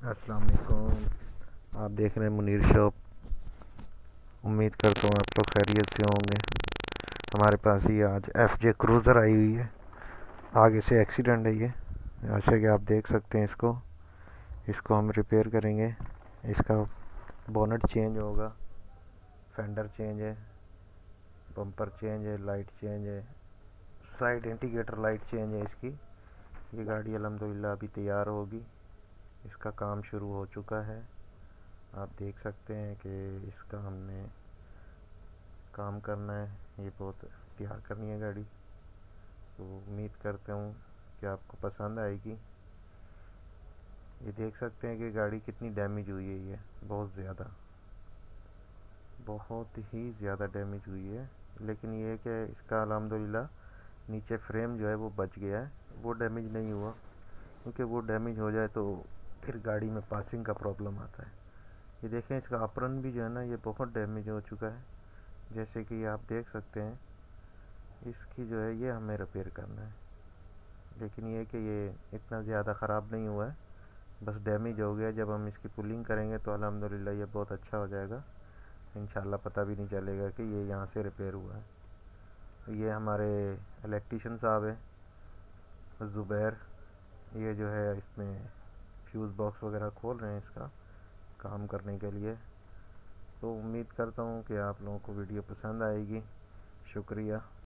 अस्सलाम वालेकुम। आप देख रहे हैं मुनीर शॉप। उम्मीद करता हूँ आप लोग खैरियत से होंगे। हमारे पास ये आज एफ जे क्रूज़र आई हुई है। आगे से एक्सीडेंट है ये, जैसे कि आप देख सकते हैं। इसको हम रिपेयर करेंगे। इसका बोनट चेंज होगा, फेंडर चेंज है, बम्पर चेंज है, लाइट चेंज है, साइड इंडिकेटर लाइट चेंज है इसकी। ये गाड़ी अल्हम्दुलिल्लाह अभी तैयार होगी। इसका काम शुरू हो चुका है। आप देख सकते हैं कि इसका हमने काम करना है। ये बहुत तैयार करनी है गाड़ी, तो उम्मीद करता हूँ कि आपको पसंद आएगी। ये देख सकते हैं कि गाड़ी कितनी डैमेज हुई है। ये बहुत ही ज़्यादा डैमेज हुई है। लेकिन ये है कि इसका अल्हम्दुलिल्लाह नीचे फ्रेम जो है वो बच गया है, वो डैमेज नहीं हुआ। क्योंकि वो डैमेज हो जाए तो फिर गाड़ी में पासिंग का प्रॉब्लम आता है। ये देखें, इसका अपरन भी जो है ना, ये बहुत डैमेज हो चुका है। जैसे कि आप देख सकते हैं, इसकी जो है ये हमें रिपेयर करना है। लेकिन ये कि ये इतना ज़्यादा ख़राब नहीं हुआ है, बस डैमेज हो गया। जब हम इसकी पुलिंग करेंगे तो अल्हम्दुलिल्लाह ये बहुत अच्छा हो जाएगा। इंशाल्लाह पता भी नहीं चलेगा कि ये यहाँ से रिपेयर हुआ है। तो ये हमारे इलेक्ट्रीशियन साहब है ज़ुबैर। ये जो है इसमें फ्यूज़ बॉक्स वगैरह खोल रहे हैं इसका काम करने के लिए। तो उम्मीद करता हूँ कि आप लोगों को वीडियो पसंद आएगी। शुक्रिया।